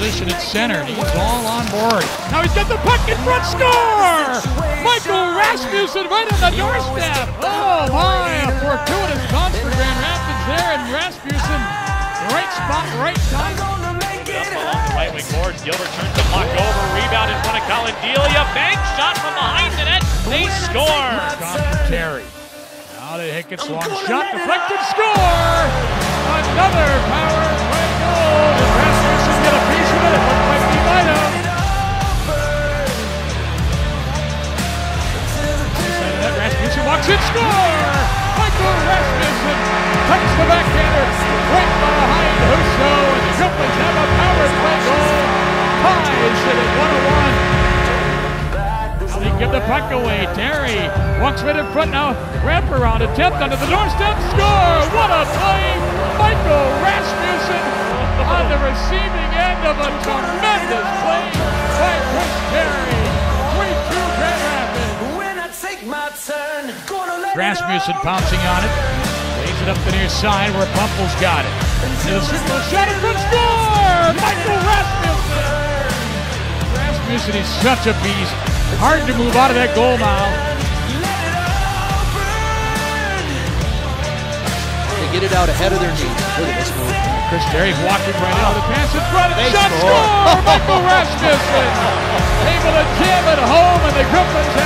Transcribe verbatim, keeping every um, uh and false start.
position at center. He's all on board. Now he's got the puck in front. Score! Michael Rasmussen right on the doorstep. Oh my! A fortuitous toss for Grand Rapids there, and Rasmussen, right spot, right time. Along the right wing boards, Gilbert turns the puck over, rebound in front of Colin Delia, bank shot from behind the net, they score! Terry. Now the Hickett's long shot, deflected, score! Another power play goal. Did Rasmussen get a piece of it? It looked like he might have. That Rasmussen walks in, score! Michael Rasmussen tucks the backhander right behind Husso, and the Griffins have a power play goal. Ties it at one oh one. Now they give the puck away. Terry walks right in front now. Wraparound attempt under the doorstep. Score! What a play! Michael Rasmussen on the receiving end of a tremendous play by Chris Terry. three two Grand Rapids. Rasmussen pouncing on it. Lays it up the near side where Bumple's got it. To the circle, shot in front, score! Michael Rasmussen! Rasmussen is such a beast. Hard to move out of that goal now. They get it out ahead of their knees. Look at this move. Chris Terry's walking right out of the pass in front, and shot, score! Michael Rasmussen able to jam it home, and the Griffins